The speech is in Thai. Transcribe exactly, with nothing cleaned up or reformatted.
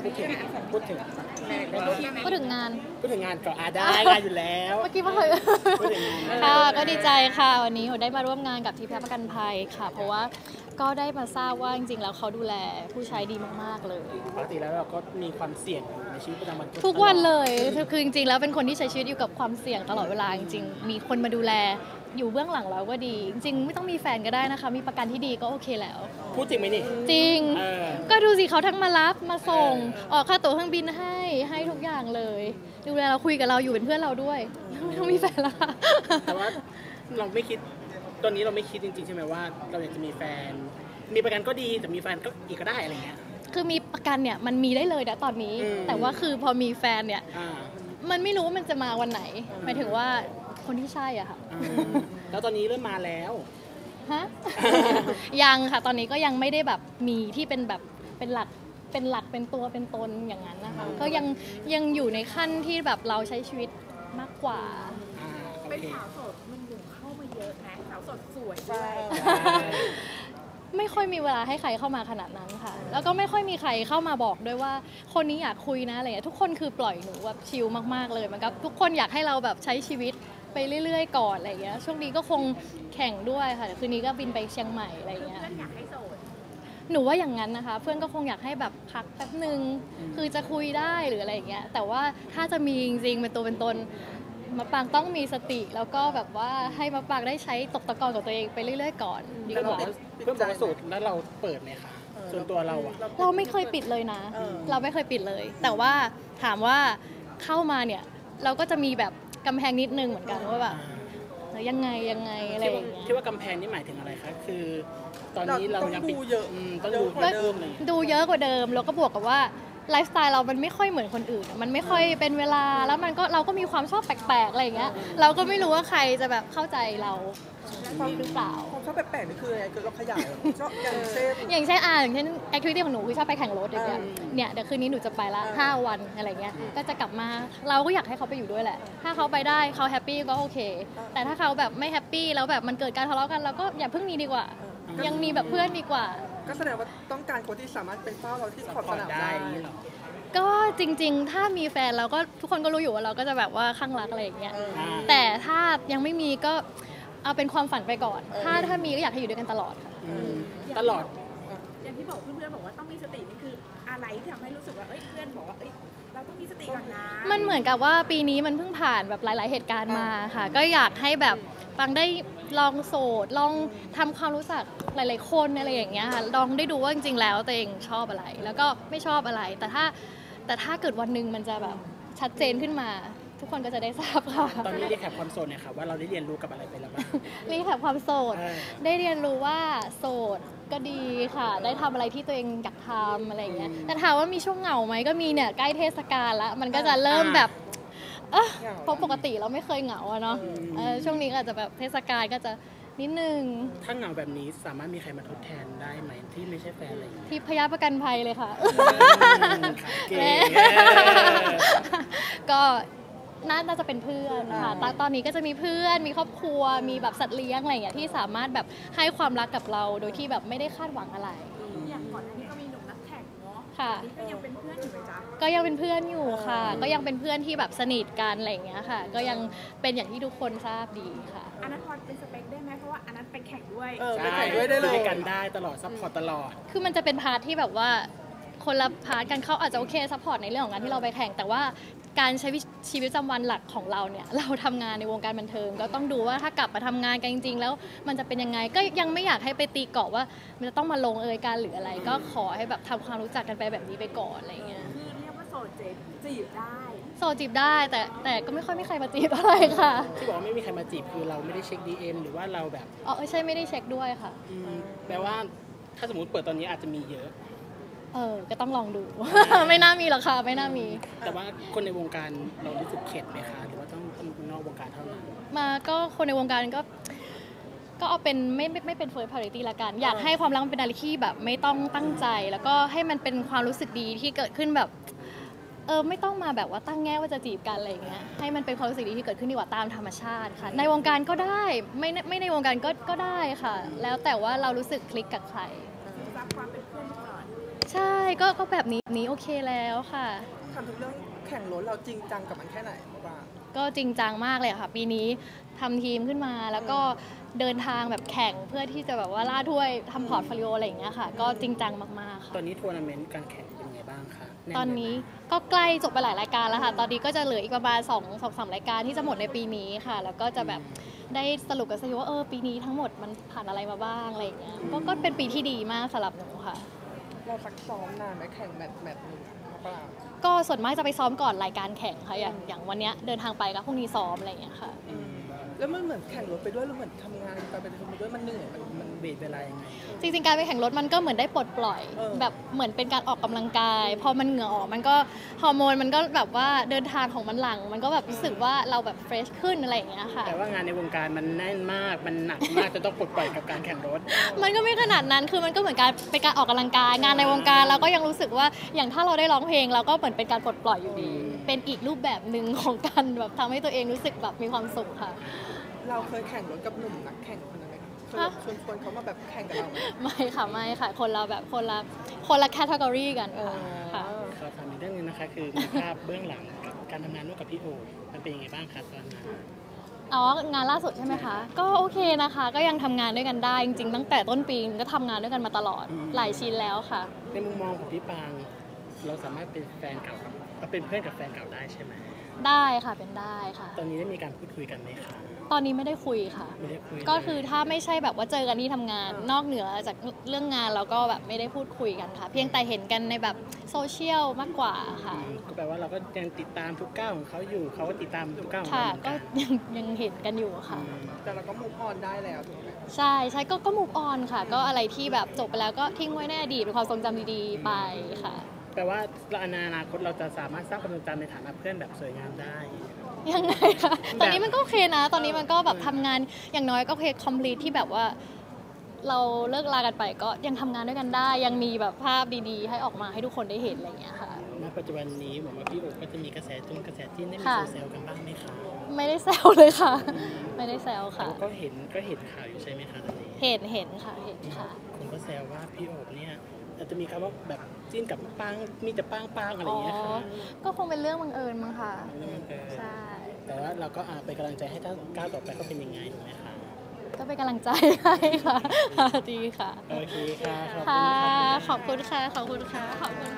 พูดถึงพูดถึงพูดถึงงานพูดถึงงานก็อาได้งานอยู่แล้วเมื่อกี้ว่าเคยค่ะก็ดีใจค่ะวันนี้ได้มาร่วมงานกับทีมประกันภัยค่ะเพราะว่าก็ได้มาทราบว่าจริงๆแล้วเขาดูแลผู้ใช้ดีมากๆเลยปกติแล้วเราก็มีความเสี่ยงในชีวิตประจำวันทุกวันเลยคือจริงๆแล้วเป็นคนที่ใช้ชีวิตอยู่กับความเสี่ยงตลอดเวลาจริงๆมีคนมาดูแลอยู่เบื้องหลังเราก็ดีจริงๆไม่ต้องมีแฟนก็ได้นะคะมีประกันที่ดีก็โอเคแล้วพูดจริงไหมนี่จริงก็ดูสิเขาทั้งมารับมาส่งออกค่าตั๋วเครื่องบินให้ให้ทุกอย่างเลยดูแลเราคุยกับเราอยู่เป็นเพื่อนเราด้วยไม่ต้องมีแฟนละแต่ว่าเราไม่คิดตอนนี้เราไม่คิดจริงๆใช่ไหมว่าเราอยากจะมีแฟนมีประกันก็ดีแต่มีแฟนก็อีกก็ได้อะไรเงี้ยคือมีประกันเนี่ยมันมีได้เลยนะตอนนี้แต่ว่าคือพอมีแฟนเนี่ยมันไม่รู้ว่ามันจะมาวันไหนหมายถึงว่าคนที่ใช่อ่ะค่ะแล้วตอนนี้เริ่มมาแล้วฮะยังค่ะตอนนี้ก็ยังไม่ได้แบบมีที่เป็นแบบเป็นหลักเป็นหลักเป็นตัวเป็นตนอย่างนั้นนะคะก็ยังยังอยู่ในขั้นที่แบบเราใช้ชีวิตมากกว่าเป็นสาวโสดมันหนุ่มเข้ามาเยอะนะสาวโสดสวยด้วยไม่ค่อยมีเวลาให้ใครเข้ามาขนาดนั้นค่ะแล้วก็ไม่ค่อยมีใครเข้ามาบอกด้วยว่าคนนี้อยากคุยนะอะไรอย่างเงี้ยทุกคนคือปล่อยหนูแบบชิลมากๆเลยมันก็ทุกคนอยากให้เราแบบใช้ชีวิตไปเรื่อยๆก่อนอะไรอย่างเงี้ยช่วงนี้ก็คงแข่งด้วยค่ะคืนนี้ก็บินไปเชียงใหม่อะไรอย่างเงี้ยเพื่อนอยากให้โสดหนูว่าอย่างนั้นนะคะเพื่อนก็คงอยากให้แบบพักแป๊บนึงคือจะคุยได้หรืออะไรอย่างเงี้ยแต่ว่าถ้าจะมีจริงๆเป็นตัวเป็นตนมะปางต้องมีสติแล้วก็แบบว่าให้มะปางได้ใช้ตกตะกอนกับตัวเองไปเรื่อยๆก่อนดีกว่าเพื่อนบอกว่าสูตรแล้วเราเปิดไหมคะส่วนตัวเราอะเราไม่เคยปิดเลยนะเราไม่เคยปิดเลยแต่ว่าถามว่าเข้ามาเนี่ยเราก็จะมีแบบกำแพงนิดนึงเหมือนกันว่าแบบยังไงยังไงอะไรอย่างเงี้ยที่ว่ากำแพงนี่หมายถึงอะไรคะคือตอนนี้เรายังปิดเยอะต้องดูกว่าเดิมเลยดูเยอะกว่าเดิมแล้วก็บวกกับว่าไลฟ์สไตล์เรามันไม่ค่อยเหมือนคนอื่นมันไม่ค่อยเป็นเวลาแล้วมันก็เราก็มีความชอบแปลกๆอะไรอย่างเงี้ยเราก็ไม่รู้ว่าใครจะแบบเข้าใจเราหรือเปล่าความชอบแปลกๆนี่คืออะไรคือเราขยายชอบอย่างเช่นอย่างเช่นอ่าอย่างเช่นแอคทิวิตี้ของหนูคือชอบไปแข่งรถอย่างเงี้ยเนี่ยเดี๋ยวคืนนี้หนูจะไปละห้าวันอะไรเงี้ยก็จะกลับมาเราก็อยากให้เขาไปอยู่ด้วยแหละถ้าเขาไปได้เขาแฮปปี้ก็โอเคแต่ถ้าเขาแบบไม่แฮปปี้แล้วแบบมันเกิดการทะเลาะกันเราก็อย่าเพิ่งมีดีกว่ายังมีแบบเพื่อนดีกว่าก็แสดงว่าต้องการคนที่สามารถเป็นเฝ้าเราที่ขอบสนามได้ก็จริงๆถ้ามีแฟนเราก็ทุกคนก็รู้อยู่ว่าเราก็จะแบบว่าข้างรักอะไรอย่างเงี้ยแต่ถ้ายังไม่มีก็เอาเป็นความฝันไปก่อนถ้าถ้ามีก็อยากให้อยู่ด้วยกันตลอดค่ะตลอดอย่างที่บอกเพื่อนๆบอกว่าต้องมีสตินี่คืออะไรที่ทำให้รู้สึกว่าเอ้ยเพื่อนบอกว่าเอ้ยเราต้องมีสติก่อนนะมันเหมือนกับว่าปีนี้มันเพิ่งผ่านแบบหลายๆเหตุการณ์มาค่ะก็อยากให้แบบฟังได้ลองโสดลองทำความรู้จักหลายๆคนอะไรอย่างเงี้ยค่ะลองได้ดูว่าจริงๆแล้วตัวเองชอบอะไรแล้วก็ไม่ชอบอะไรแต่ถ้าแต่ถ้าเกิดวันหนึ่งมันจะแบบชัดเจนขึ้นมาทุกคนก็จะได้ทราบค่ะตอนนี้รีแคปความโสดเนี่ยค่ะว่าเราได้เรียนรู้กับอะไรไปแล้วบ้างรีแคปความโสดได้เรียนรู้ว่าโสดก็ดีค่ะได้ทำอะไรที่ตัวเองอยากทำอะไรอย่างเงี้ยแต่ถามว่ามีช่วงเหงาไหมก็มีเนี่ยใกล้เทศกาลแล้วมันก็จะเริ่มแบบเออเพราะปกติเราไม่เคยเหงาอะเนาะช่วงนี้อาจจะแบบเทศกาลก็จะนิดนึงถ้าเหงาแบบนี้สามารถมีใครมาทดแทนได้ไหมที่ไม่ใช่แฟนอะไรที่พยาประกันภัยเลยค่ะก็น่าจะเป็นเพื่อนค่ะตอนนี้ก็จะมีเพื่อนมีครอบครัวมีแบบสัตว์เลี้ยงอะไรอย่างเงี้ยที่สามารถแบบให้ความรักกับเราโดยที่แบบไม่ได้คาดหวังอะไรอย่างก่อนหน้านี้ก็มีหนุ่มนักแข่งเนาะค่ะก็ยังเป็นเพื่อนอยู่ไหมจ๊ะก็ยังเป็นเพื่อนอยู่ค่ะก็ยังเป็นเพื่อนที่แบบสนิทกันอะไรอย่างเงี้ยค่ะก็ยังเป็นอย่างที่ทุกคนทราบดีค่ะอันนั้นพอเป็นสเปคได้ไหมเพราะว่าอันนั้นเป็นแข่งด้วยไปแข่งด้วยได้เลยกันได้ตลอดซัพพอร์ตตลอดคือมันจะเป็นพาร์ทที่แบบว่าคนละพาร์ทกันเขาอาจจะโอเคซัพพอร์ตในเรื่องของงานที่เราไปแข่งแต่ว่าการใช้ชีวิตประจำวันหลักของเราเนี่ยเราทำงานในวงการบันเทิงก็ต้องดูว่าถ้ากลับมาทำงานกันจริงๆแล้วมันจะเป็นยังไงก็ยังไม่อยากให้ไปตีกรอบว่ามันจะต้องมาลงเอยกันหรืออะไรก็ขอให้แบบทำความรู้จักกันไปแบบนี้ไปก่อนอะไรเงี้ยคือเรียกว่าโสดจีบได้โสดจีบได้แต่แต่ก็ไม่ค่อยมีใครมาจีบอะไรค่ะที่บอกว่าไม่มีใครมาจีบคือเราไม่ได้เช็ค ดี เอ็ม หรือว่าเราแบบอ๋อใช่ไม่ได้เช็คด้วยค่ะแปลว่าถ้าสมมติเปิดตอนนี้อาจจะมีเยอะเออก็ต้องลองดู ไม่น่ามีหรอกค่ะไม่น่ามีแต่ว่าคนในวงการเรารู้สึกเข็ดไหมคะหรือว่าต้องต้องนอกวงการเท่านั้นมาก็คนในวงการก็ก็เอาเป็นไม่ไม่ไม่เป็น first priority ละกันอยากให้ความรักมันเป็นอะไรที่แบบไม่ต้องตั้งใจแล้วก็ให้มันเป็นความรู้สึกดีที่เกิดขึ้นแบบเออไม่ต้องมาแบบว่าตั้งแง่ว่าจะจีบกันอะไรอย่างเงี้ยให้มันเป็นความรู้สึกดีที่เกิดขึ้นดีกว่าตามธรรมชาติค่ะในวงการก็ได้ไม่ไม่ในวงการก็ก็ได้ค่ะแล้วแต่ว่าเรารู้สึกคลิกกับใครรับความเป็นเพื่อนก่อนใช่ก็ก็แบบนี้นี้โอเคแล้วค่ะทำทุกเรื่องแข่งรถเราจริงจังกับมันแค่ไหนบ้างก็จริงจังมากเลยค่ะ ปีนี้ทำทีมขึ้นมาแล้วก็เดินทางแบบแข่งเพื่อที่จะแบบว่าล่าถ้วยทำพอร์ตโฟลิโออะไรอย่างเงี้ยค่ะ ก็จริงจังมากๆค่ะตอนนี้ทัวร์นาเมนต์การแข่งเป็นไงบ้างคะแเลยไหมตอนนี้ก็ใกล้จบไปหลายรายการแล้วค่ะ ตอนนี้ก็จะเหลืออีกประมาณ2องสองสามรายการที่จะหมดในปีนี้ค่ะ แล้วก็จะแบบได้สรุปกันซะว่าเออปีนี้ทั้งหมดมันผ่านอะไรมาบ้างอะไรอย่างเงี้ยก็ก็เป็นปีที่ดีมากสำหรับหนูค่ะเราซักซ้อมนานไหมแข่งแมตช์แมตช์หนึงเปล่าก็ส่วนมากจะไปซ้อมก่อนรายการแข่งค่ะอย่างอย่างวันเนี้ยเดินทางไปก็พรุ่งนี้ซ้อมอะไรอย่างเงี้ยค่ะอืมแล้วมันเหมือนแข่งรถไปด้วยแล้วเหมือนทำงานไปเป็นคนไปด้วยมันเหนื่อยมันมันเบรดเวลายังไงจริงๆการไปแข่งรถมันก็เหมือนได้ปลดปล่อยเออแบบเหมือนเป็นการออกกำลังกาย พอมันเหงื่อออกมันก็ฮอร์โมนมันก็แบบว่าเดินทางของมันหลัง มันก็แบบรู้สึกว่าเราแบบเฟรชขึ้นอะไรอย่างเงี้ยค่ะแต่ว่างานในวงการมันแน่นมากมันหนักมากจะต้องปลดปล่อยกับการแข่งรถมันก็ไม่ขนาดนั้นคือมันก็เหมือนการเป็นการออกกำลังกายงานในวงการเราก็ยังรู้สึกว่าอย่างถ้าเราได้ร้องเพลงเราก็เหมือนเป็นการปลดปล่อยอยู่ดีอืมเป็นอีกรูปแบบหนึ่งของการแบบทำให้ตัวเองรู้สึกแบบมีความสุขค่ะเราเคยแข่งรถกับหนุ่มนักแข่งคนนั้นไหมคะเคยฮะชวนชวนเขามาแบบแข่งกับเราไหมไม่ค่ะไม่ค่ะ คนละแบบคนละคนละแคตตากรีกันค่ะค่ะขอถามอีกเรื่องหนึงนะคะคือมีภาพเบื้องหลังกับการทำงานร่วมกับพี่โอมันเป็นยังไงบ้างคะตอนนั้นอ๋องานล่าสุดใช่ไหมคะ ก็โอเคนะคะ ก็ยังทำงานด้วยกันได้จริงๆ ตั้งแต่ต้นปีก็ทำงานด้วยกันมาตลอดอืมหลายชิ้นแล้วค่ะในมุมมองของพี่ปางเราสามารถเป็นแฟนเก่ากับเป็นเพื่อนกับแฟนเก่าได้ใช่ไหมได้ค่ะเป็นได้ค่ะตอนนี้ได้มีการพูดคุยกันไหมคะตอนนี้ไม่ได้คุยค่ะไม่ได้คุยก็คือถ้าไม่ใช่แบบว่าเจอกันที่ทำงาน นอกเหนือจากเรื่องงานเราก็แบบไม่ได้พูดคุยกันค่ะ เพียงแต่เห็นกันในแบบโซเชียลมากกว่าค่ะอืมก็แปลว่าเราก็ยังติดตามทุกก้าวของเขาอยู่เขาก็ติดตามทุกก้าวของค่ะเราเหมือนก็กันยังยังเห็นกันอยู่ค่ะอืมแต่เราก็มูฟออนได้แล้วถูกไหมใช่ใช่ก็ก็มูฟออนค่ะ ก็อะไรที่แบบจบไปแล้วก็ทิ้งไว้ในอดีตเป็นความทรงจำดีๆไปค่ะแปลว่าในอนาคตเราจะสามารถสร้างความทรงจำในฐานะเพื่อนแบบสวยงามได้ยังไงคะตอนนี้มันก็โอเคนะ ตอนนี้มันก็แบบทำงานอย่างน้อยก็โอเค complete ที่แบบว่าเราเลิกลากันไปก็ยังทำงานด้วยกันได้ ยังมีแบบภาพดีๆ ให้ออกมาให้ทุกคนได้เห็นอะไรอย่างเงี้ยค่ะณปัจจุบันนี้ผมว่าพี่โอก็จะมีกระแสจุ้งกระแสจิ้นได้มีค่ะโซเซลกันบ้างไหมคะไม่ได้แซวเลยค่ะ ไม่ได้แซวค่ะแต่ก็เห็นก็เห็นข่าวอยู่ใช่ไหมคะตอนนี้เห็นเห็นค่ะเห็นค่ะคนก็แซวว่าพี่โอบเนี่ยอาจจะมีคำว่าแบบจิ้นกับปังมีแต่ปังปังอะไรอย่างเงี้ยค่ะก็คงเป็นเรื่องบังเอิญมั้งค่ะเรื่องบังเอิญใช่แต่ว่าเราก็อาเป็นกำลังใจให้ถ้าก้าวต่อไปก็เป็นยังไงถูกไหมคะก็เป็นกำลังใจให้ค่ะ ดีค่ะโอเคค่ะขอบคุณค่ะค่ะขอบคุณค่ะ ขอบคุณค่ะ ขอบคุณ